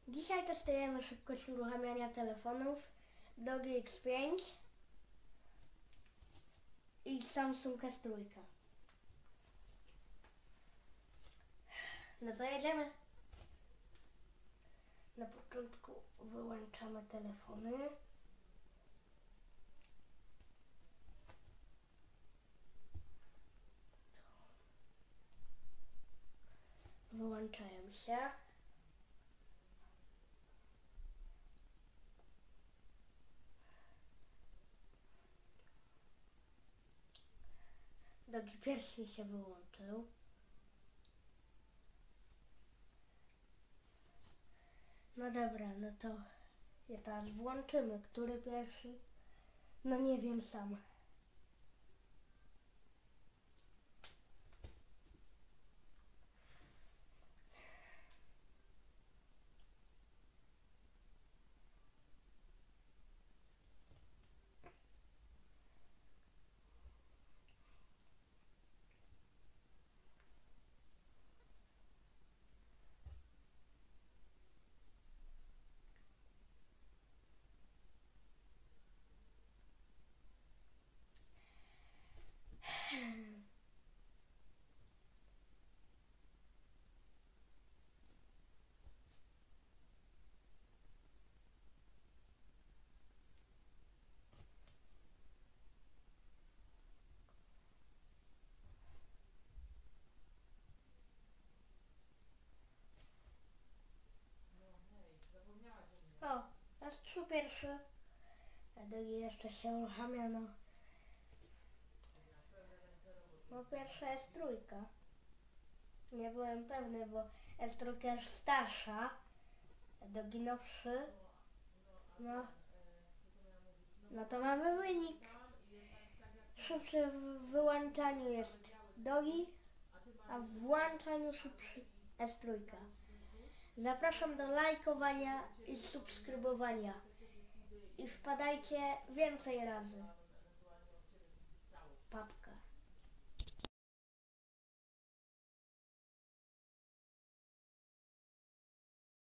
Dzisiaj testujemy szybkość uruchamiania telefonów Dogi X5 i Samsung S3. No to jedziemy. Na początku wyłączamy telefony. Wyłączają się. Dogi pierwszy się wyłączył. No dobra, no to je teraz włączymy. Który pierwszy? No nie wiem sam. O, S3 pierwszy. A drugi jeszcze się uruchamia, no. No pierwsza jest trójka. Nie byłem pewny, bo S3 jest starsza. A drugi nowszy. No. No to mamy wynik. Szybszy w wyłączaniu jest Dogi, a w włączaniu szybszy S3. Zapraszam do lajkowania i subskrybowania. I wpadajcie więcej razy. Pa.